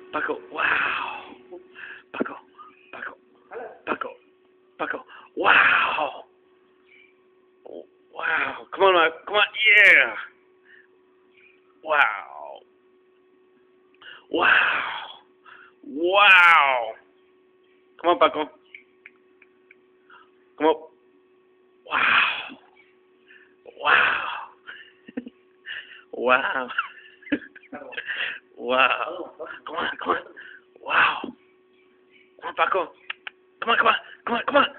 Paco, wow. Paco, Paco, Paco, Paco, wow. Wow. Come on, Mark. Come on, yeah. Wow. Wow. Wow. Come on, Paco. Come on. Wow. Wow. Wow. Wow. Come on, come on. Wow. Come on, Paco. Come on, come on, come on, come on.